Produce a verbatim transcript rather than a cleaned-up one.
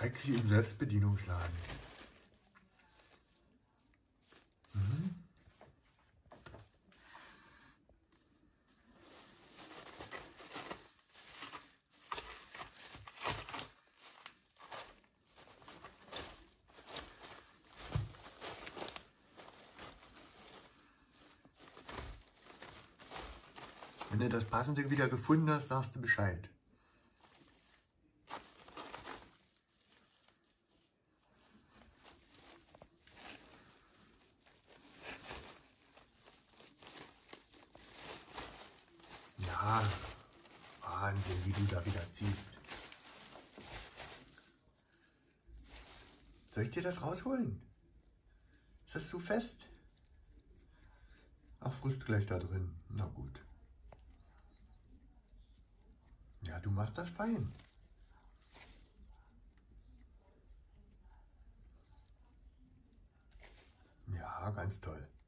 Rexi im Selbstbedienungsladen. Mhm. Wenn du das Passende wieder gefunden hast, sagst du Bescheid. Ja, Wahnsinn, wie du da wieder ziehst. Soll ich dir das rausholen? Ist das zu fest? Ach, frisst gleich da drin. Na gut. Ja, du machst das fein. Ja, ganz toll.